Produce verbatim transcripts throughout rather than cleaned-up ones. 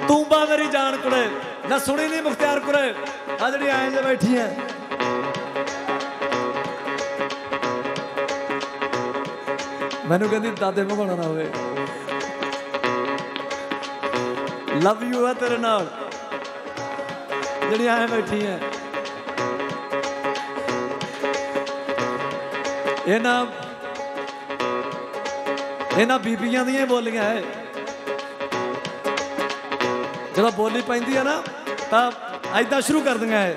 तूंबा मेरी जान कुड़े ना सुनी नहीं मुख्तियार कुड़े आ जी आए जे बैठी है मैनू कहती दादे भगाना ना होवे लव यू है तेरे नाल जी आए बैठी है इन्हां इन्हां बीबियां दियां बोलियां है जब बोली पैंदी है ना तो ऐदा शुरू कर दियां है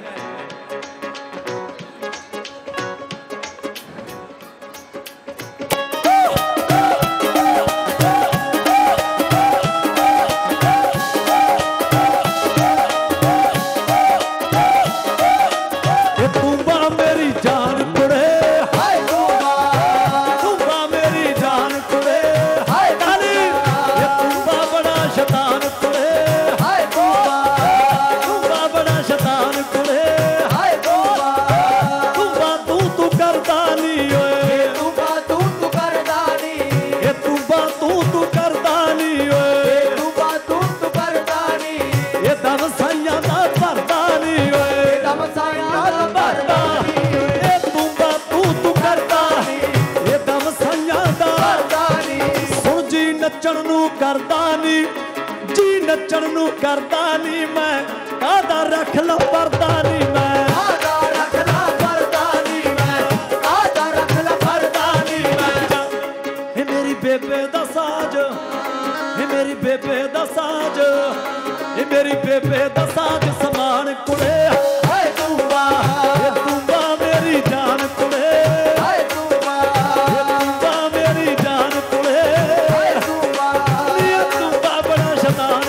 नचण नू करदा नी मैं कादा रख ला परदा नी मैं कादा रख ला परदा नी मैं कादा रख ला परदा नी मैं हे मेरी बेबे दा साज हे मेरी बेबे दा साज हे मेरी बेबे दा साज समान कुड़े हाय तूंबा हे तूंबा मेरी जान कुड़े हाय तूंबा हे तूंबा मेरी जान कुड़े हाय तूंबा ये तूंबा बड़ा शैतान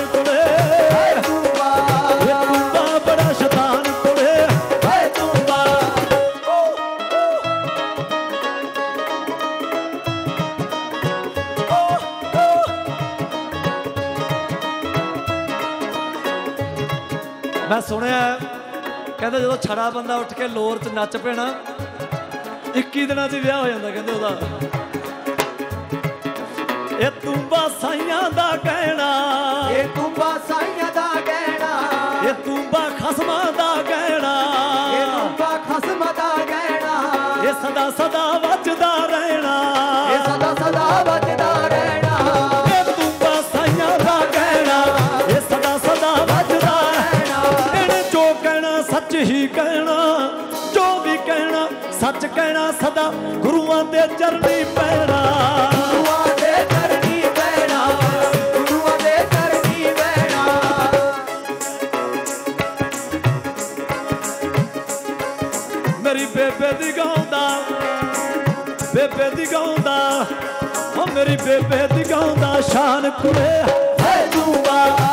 मैं सुनिया कहते जो छड़ा बंदा उठ के लोर च नच पैना इक्की दिन च विआह हो जाता कहते उहदा ये तूंबा साइयां दा गहना ये तूंबा साइयां दा गहना ये तूंबा खसमां दा गहना ये तूंबा खसमां दा गहना ये सदा सदा वजदा रहना ये सदा सदा वजदा रहना ये तूंबा साइयां दा गहना ये सदा सदा वजदा सच ही कहना जो भी कहना सच कहना सदा गुरुआं दे चरनी पैना गुरुआं दे चरनी पैना गुरुआं दे चरनी पैना मेरी बेबे दी गाउंदा बेबे दी गाउंदा ओ मेरी बेबे दी गाउंदा शान कुड़े है तूंबा